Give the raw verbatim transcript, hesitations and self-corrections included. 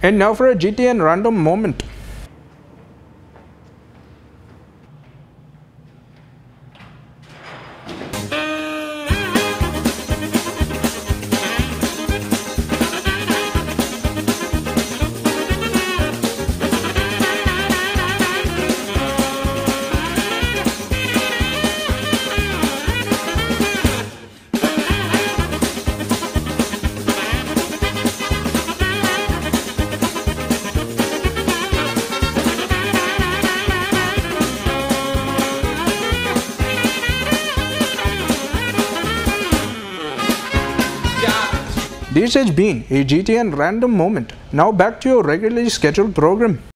And now for a G T N random moment. This has been a G T N random moment. Now back to your regularly scheduled program.